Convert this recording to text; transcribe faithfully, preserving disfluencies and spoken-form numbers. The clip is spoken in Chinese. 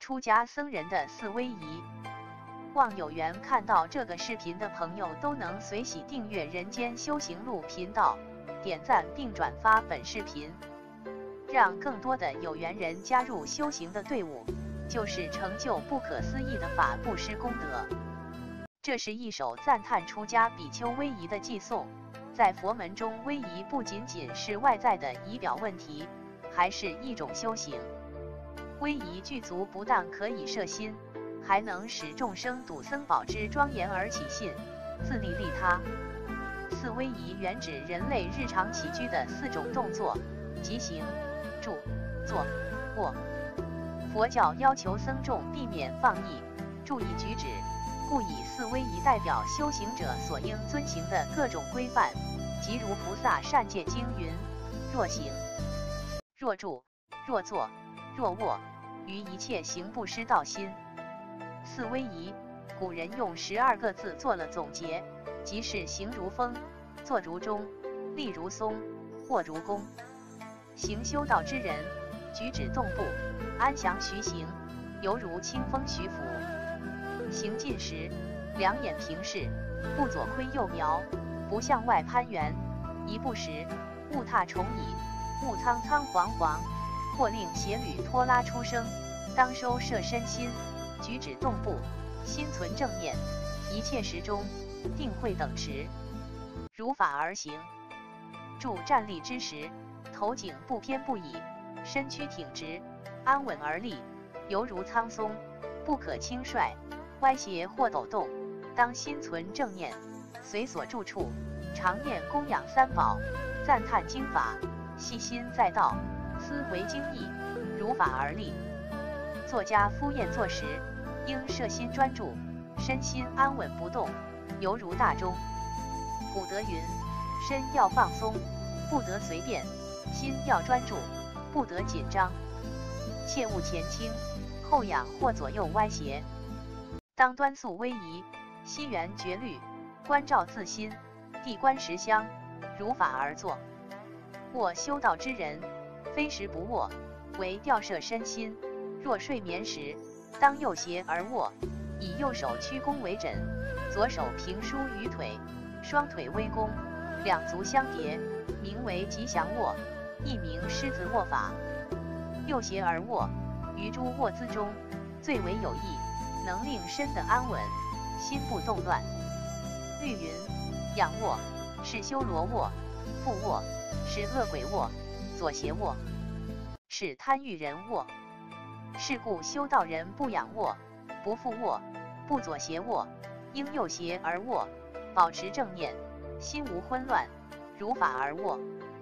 出家僧人的四威仪。望有缘看到这个视频的朋友都能随喜订阅人间修行路频道，点赞并转发本视频，让更多的有缘人加入修行的队伍，就是成就不可思议的法布施功德。这是一首赞叹出家比丘威仪的偈颂。在佛门中，威仪不仅仅是外在的仪表问题，还是一种修行。威仪具足，不但可以摄心，还能使众生睹僧宝之庄严而起信，自利利他。四威仪原指人类日常起居的四种动作，即行、住、坐、卧。佛教要求僧众避免放逸，注意举止，故以四威仪代表修行者所应遵行的各种规范，即如菩萨善戒经云：若行、若住、若坐、若卧，于一切行不失道心。四威仪，古人用十二个字做了总结，即是行如风，坐如钟，立如松，卧如弓。行修道之人，举止动步，安详徐行，犹如清风徐拂。行进时，两眼平视，不左窥右瞄，不向外攀援。一步时，勿踏虫蚁，勿苍苍惶惶，或令鞋履拖拉出声。当收摄身心，举止动步，心存正念，一切时中定会等持，如法而行。住站立之时，头颈不偏不倚，身躯挺直，安稳而立，犹如苍松，不可轻率，歪斜或抖动。当心存正念，随所住处常念供养三宝，赞叹经法，细心在道，思维经义，如法而立。作家敷衍坐时，应摄心专注，身心安稳不动，犹如大钟。古德云：身要放松，不得随便；心要专注，不得紧张。切勿前倾后仰或左右歪斜。当端肃威仪，西圆觉虑，关照自心，地观实相，如法而坐。卧修道之人，非时不卧，为吊摄身心。若睡眠时，当右斜而卧，以右手屈肱为枕，左手平舒于腿，双腿微弓，两足相叠，名为吉祥卧，亦名狮子卧法。右斜而卧，于诸卧姿中最为有益，能令身的安稳，心不动乱。律云：仰卧是修罗卧，复卧是恶鬼卧，左斜卧是贪欲人卧。是故修道人不仰卧，不复卧，不左斜卧，应右斜而卧，保持正念，心无昏乱，如法而卧。